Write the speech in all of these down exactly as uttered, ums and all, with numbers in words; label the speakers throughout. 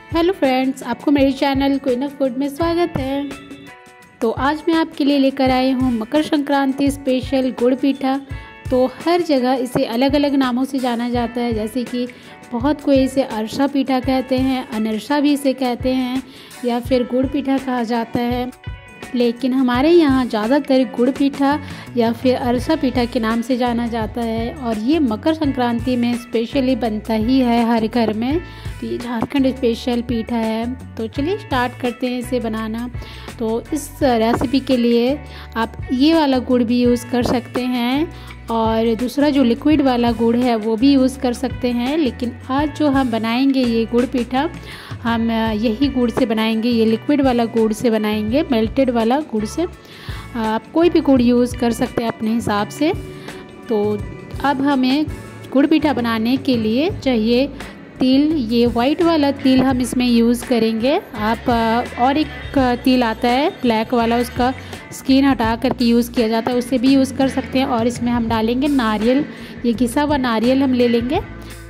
Speaker 1: Hello friends, आपको मेरे channel queen of food में स्वागत है। तो आज मैं आपके लिए लेकर आई हूँ मकर संक्रांति स्पेशल गुड़ पीठा। तो हर जगह इसे अलग अलग नामों से जाना जाता है, जैसे कि बहुत कोई इसे अरसा पीठा कहते हैं, अनरसा भी इसे कहते हैं, या फिर गुड़ पीठा कहा जाता है। लेकिन हमारे यहाँ ज़्यादातर गुड़ पीठा या फिर अरसा पीठा के नाम से जाना जाता है, और ये मकर संक्रांति में स्पेशली बनता ही है हर घर में। तो ये झारखंड स्पेशल पीठा है। तो चलिए स्टार्ट करते हैं इसे बनाना। तो इस रेसिपी के लिए आप ये वाला गुड़ भी यूज़ कर सकते हैं, और दूसरा जो लिक्विड वाला गुड़ है वो भी यूज़ कर सकते हैं। लेकिन आज जो हम बनाएंगे ये गुड़ पीठा, हम यही गुड़ से बनाएंगे, ये लिक्विड वाला गुड़ से बनाएंगे, मेल्टेड वाला गुड़ से। आप कोई भी गुड़ यूज़ कर सकते हैं अपने हिसाब से। तो अब हमें गुड़ पीठा बनाने के लिए चाहिए तिल। ये वाइट वाला तिल हम इसमें यूज़ करेंगे। आप और एक तिल आता है ब्लैक वाला, उसका स्किन हटा करके यूज़ किया जाता है, उससे भी यूज़ कर सकते हैं। और इसमें हम डालेंगे नारियल, ये घिसा हुआ नारियल हम ले लेंगे।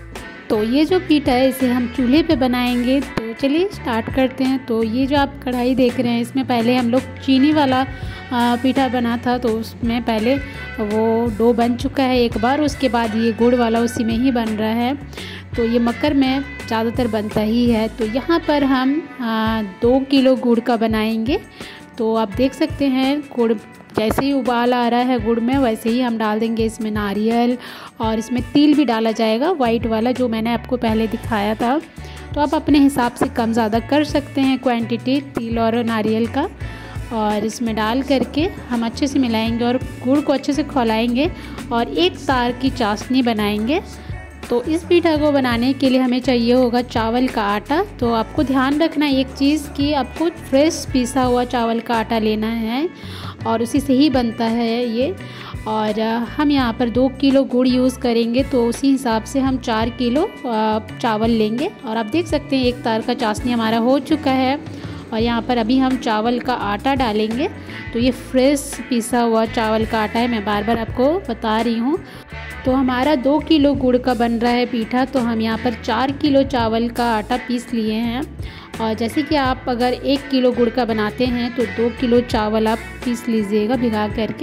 Speaker 1: तो ये जो पीठा है इसे हम चूल्हे पे बनाएंगे। तो चलिए स्टार्ट करते हैं। तो ये जो आप कढ़ाई देख रहे हैं, इसमें पहले हम लोग चीनी वाला पीठा बना था, तो उसमें पहले वो डो बन चुका है एक बार, उसके बाद ये गुड़ वाला उसी में ही बन रहा है। तो ये मकर में ज़्यादातर बनता ही है। तो यहाँ पर हम आ, दो किलो गुड़ का बनाएंगे। तो आप देख सकते हैं गुड़ जैसे ही उबाल आ रहा है गुड़ में, वैसे ही हम डाल देंगे इसमें नारियल, और इसमें तिल भी डाला जाएगा वाइट वाला जो मैंने आपको पहले दिखाया था। तो आप अपने हिसाब से कम ज़्यादा कर सकते हैं क्वांटिटी तिल और नारियल का। और इसमें डाल करके हम अच्छे से मिलाएंगे और गुड़ को अच्छे से खौलाएंगे और एक तार की चाशनी बनाएंगे। तो इस पीठा को बनाने के लिए हमें चाहिए होगा चावल का आटा। तो आपको ध्यान रखना एक चीज़ कि आपको फ्रेश पीसा हुआ चावल का आटा लेना है, और उसी से ही बनता है ये। और हम यहाँ पर दो किलो गुड़ यूज़ करेंगे, तो उसी हिसाब से हम चार किलो चावल लेंगे। और आप देख सकते हैं एक तार का चाशनी हमारा हो चुका है। और यहाँ पर अभी हम चावल का आटा डालेंगे। तो ये फ्रेश पीसा हुआ चावल का आटा है, मैं बार बार आपको बता रही हूँ। तो हमारा दो किलो गुड़ का बन रहा है पीठा, तो हम यहाँ पर चार किलो चावल का आटा पीस लिए हैं। और जैसे कि आप अगर एक किलो गुड़ का बनाते हैं तो दो किलो चावल आप पीस लीजिएगा भिगा करके।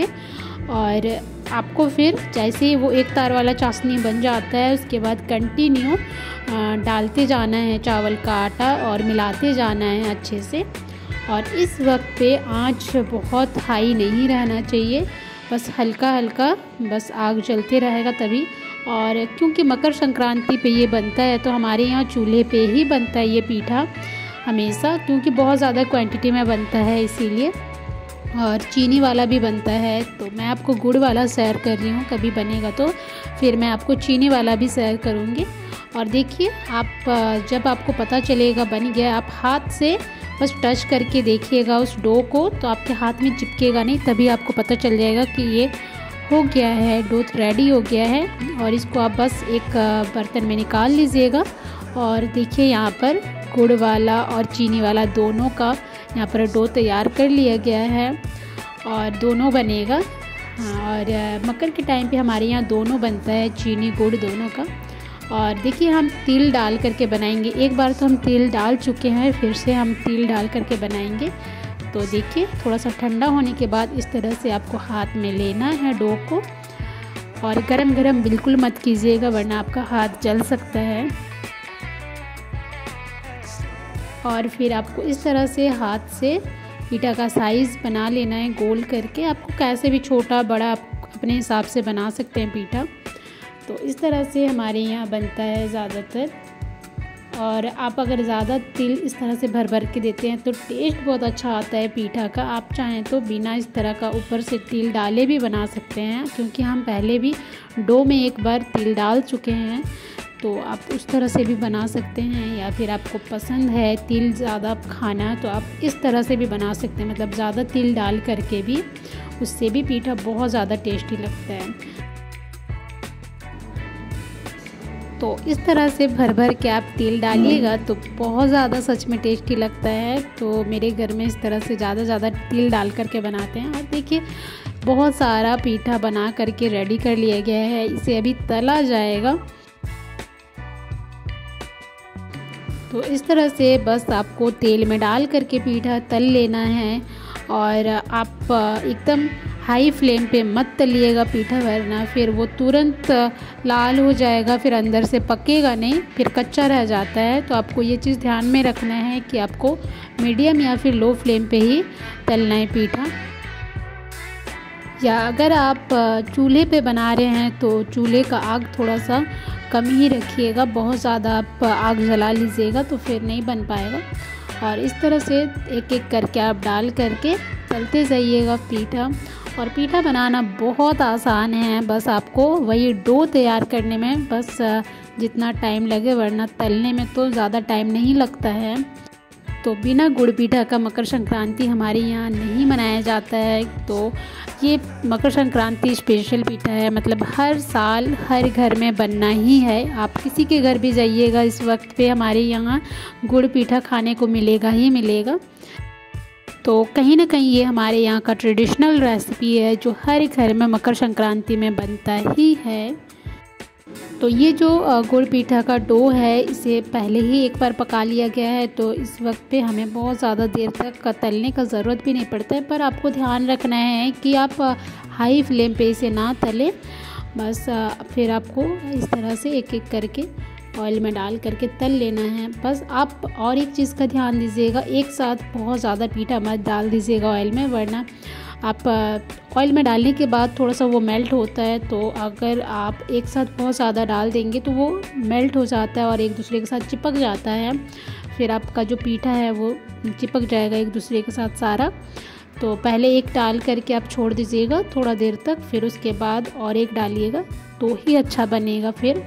Speaker 1: और आपको फिर जैसे ही वो एक तार वाला चाशनी बन जाता है, उसके बाद कंटिन्यू डालते जाना है चावल का आटा और मिलाते जाना है अच्छे से। और इस वक्त पे आँच बहुत हाई नहीं रहना चाहिए, बस हल्का हल्का बस आग जलते रहेगा तभी। और क्योंकि मकर संक्रांति पे ये बनता है, तो हमारे यहाँ चूल्हे पे ही बनता है ये पीठा हमेशा, क्योंकि बहुत ज़्यादा क्वांटिटी में बनता है इसीलिए। और चीनी वाला भी बनता है, तो मैं आपको गुड़ वाला शेयर कर रही हूँ, कभी बनेगा तो फिर मैं आपको चीनी वाला भी शेयर करूँगी। और देखिए, आप जब आपको पता चलेगा बन गया, आप हाथ से बस टच करके देखिएगा उस डो को, तो आपके हाथ में चिपकेगा नहीं, तभी आपको पता चल जाएगा कि ये हो गया है, डो रेडी हो गया है। और इसको आप बस एक बर्तन में निकाल लीजिएगा। और देखिए यहाँ पर गुड़ वाला और चीनी वाला दोनों का यहाँ पर डो तैयार कर लिया गया है, और दोनों बनेगा। और मकर के टाइम पे हमारे यहाँ दोनों बनता है, चीनी गुड़ दोनों का। और देखिए हम तिल डाल करके बनाएंगे। एक बार तो हम तिल डाल चुके हैं, फिर से हम तिल डाल करके बनाएंगे। तो देखिए थोड़ा सा ठंडा होने के बाद इस तरह से आपको हाथ में लेना है डो को, और गरम गरम बिल्कुल मत कीजिएगा, वरना आपका हाथ जल सकता है। और फिर आपको इस तरह से हाथ से पीठा का साइज़ बना लेना है गोल करके। आपको कैसे भी छोटा बड़ा आप अपने हिसाब से बना सकते हैं पीठा। तो इस तरह से हमारे यहाँ बनता है ज़्यादातर। और आप अगर ज़्यादा तिल इस तरह से भर भर के देते हैं तो टेस्ट बहुत अच्छा आता है पीठा का। आप चाहें तो बिना इस तरह का ऊपर से तिल डाले भी बना सकते हैं, क्योंकि हम पहले भी डो में एक बार तिल डाल चुके हैं। तो आप उस तरह से भी बना सकते हैं, या फिर आपको पसंद है तिल ज़्यादा खाना तो आप इस तरह से भी बना सकते हैं, मतलब ज़्यादा तिल डाल करके भी, उससे भी पीठा बहुत ज़्यादा टेस्टी लगता है। तो इस तरह से भर भर के आप तिल डालिएगा तो बहुत ज़्यादा सच में टेस्टी लगता है। तो मेरे घर में इस तरह से ज़्यादा ज़्यादा तिल डाल करके बनाते हैं। और देखिए बहुत सारा पीठा बना करके रेडी कर लिया गया है, इसे अभी तला जाएगा। तो इस तरह से बस आपको तेल में डाल करके पीठा तल लेना है। और आप एकदम हाई फ्लेम पे मत तलिएगा पीठा, वरना फिर वो तुरंत लाल हो जाएगा, फिर अंदर से पकेगा नहीं, फिर कच्चा रह जाता है। तो आपको ये चीज़ ध्यान में रखना है कि आपको मीडियम या फिर लो फ्लेम पे ही तलना है पीठा। या अगर आप चूल्हे पे बना रहे हैं तो चूल्हे का आग थोड़ा सा कम ही रखिएगा, बहुत ज़्यादा आप आग जला लीजिएगा तो फिर नहीं बन पाएगा। और इस तरह से एक एक करके आप डाल करके तलते जाइएगा पीठा। और पीठा बनाना बहुत आसान है, बस आपको वही डो तैयार करने में बस जितना टाइम लगे, वरना तलने में तो ज़्यादा टाइम नहीं लगता है। तो बिना गुड़ पीठा का मकर संक्रांति हमारे यहाँ नहीं मनाया जाता है। तो ये मकर संक्रांति स्पेशल पीठा है, मतलब हर साल हर घर में बनना ही है। आप किसी के घर भी जाइएगा इस वक्त पे हमारे यहाँ गुड़ पीठा खाने को मिलेगा ही मिलेगा। तो कहीं ना कहीं ये हमारे यहाँ का ट्रेडिशनल रेसिपी है जो हर घर में मकर संक्रांति में बनता ही है। तो ये जो गुड़ पीठा का डो है इसे पहले ही एक बार पका लिया गया है, तो इस वक्त पे हमें बहुत ज़्यादा देर तक तलने का ज़रूरत भी नहीं पड़ता है। पर आपको ध्यान रखना है कि आप हाई फ्लेम पे इसे ना तलें। बस फिर आपको इस तरह से एक एक करके ऑयल में डाल करके तल लेना है। बस आप और एक चीज़ का ध्यान दीजिएगा, एक साथ बहुत ज़्यादा पीठा मत डाल दीजिएगा ऑयल में, वरना आप ऑयल में डालने के बाद थोड़ा सा वो मेल्ट होता है। तो अगर आप एक साथ बहुत ज़्यादा डाल देंगे तो वो मेल्ट हो जाता है और एक दूसरे के साथ चिपक जाता है, फिर आपका जो पीठा है वो चिपक जाएगा एक दूसरे के साथ सारा। तो पहले एक डाल करके आप छोड़ दीजिएगा थोड़ा देर तक, फिर उसके बाद और एक डालिएगा तो ही अच्छा बनेगा फिर।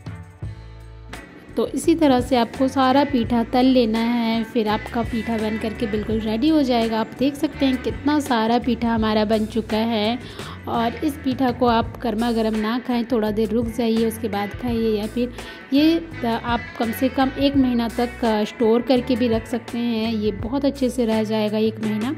Speaker 1: तो इसी तरह से आपको सारा पीठा तल लेना है, फिर आपका पीठा बन करके बिल्कुल रेडी हो जाएगा। आप देख सकते हैं कितना सारा पीठा हमारा बन चुका है। और इस पीठा को आप गर्मा गर्म ना खाएं, थोड़ा देर रुक जाइए उसके बाद खाइए, या फिर ये आप कम से कम एक महीना तक स्टोर करके भी रख सकते हैं, ये बहुत अच्छे से रह जाएगा एक महीना।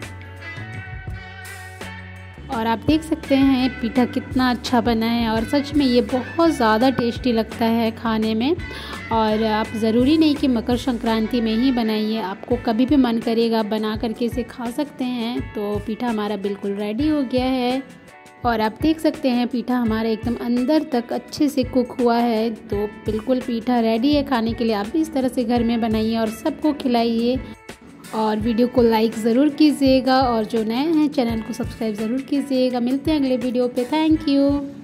Speaker 1: और आप देख सकते हैं पीठा कितना अच्छा बना है और सच में ये बहुत ज़्यादा टेस्टी लगता है खाने में। और आप ज़रूरी नहीं कि मकर संक्रांति में ही बनाइए, आपको कभी भी मन करेगा बना करके इसे खा सकते हैं। तो पीठा हमारा बिल्कुल रेडी हो गया है और आप देख सकते हैं पीठा हमारा एकदम अंदर तक अच्छे से कुक हुआ है। तो बिल्कुल पीठा रेडी है खाने के लिए। आप भी इस तरह से घर में बनाइए और सबको खिलाइए। और वीडियो को लाइक ज़रूर कीजिएगा और जो नए हैं चैनल को सब्सक्राइब ज़रूर कीजिएगा। मिलते हैं अगले वीडियो पे। Thank you.